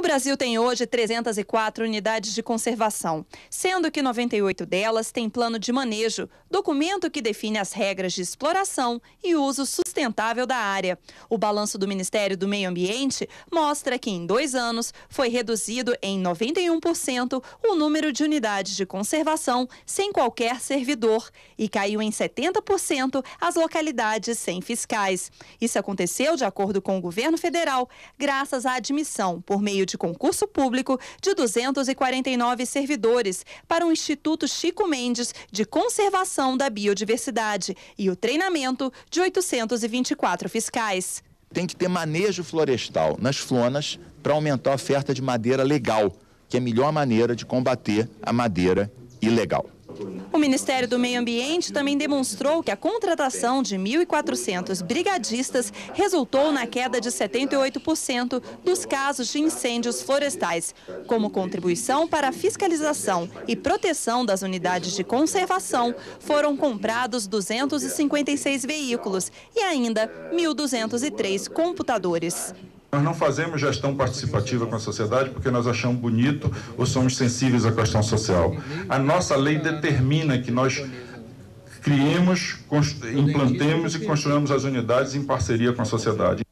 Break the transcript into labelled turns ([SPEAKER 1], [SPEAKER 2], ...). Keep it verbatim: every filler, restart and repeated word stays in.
[SPEAKER 1] Brasil tem hoje trezentas e quatro unidades de conservação, sendo que noventa e oito delas têm plano de manejo, documento que define as regras de exploração e uso sustentável da área. O balanço do Ministério do Meio Ambiente mostra que em dois anos foi reduzido em noventa e um por cento o número de unidades de conservação sem qualquer servidor e caiu em setenta por cento as localidades sem fiscais. Isso aconteceu, de acordo com o governo federal, graças à admissão, por meio de concurso público, de duzentos e quarenta e nove servidores para o Instituto Chico Mendes de Conservação da Biodiversidade e o treinamento de oitocentos e vinte e quatro fiscais.
[SPEAKER 2] Tem que ter manejo florestal nas flonas para aumentar a oferta de madeira legal, que é a melhor maneira de combater a madeira ilegal.
[SPEAKER 1] O Ministério do Meio Ambiente também demonstrou que a contratação de mil e quatrocentos brigadistas resultou na queda de setenta e oito por cento dos casos de incêndios florestais. Como contribuição para a fiscalização e proteção das unidades de conservação, foram comprados duzentos e cinquenta e seis veículos e ainda mil duzentos e três computadores.
[SPEAKER 3] Nós não fazemos gestão participativa com a sociedade porque nós achamos bonito ou somos sensíveis à questão social. A nossa lei determina que nós criemos, implantemos e construamos as unidades em parceria com a sociedade.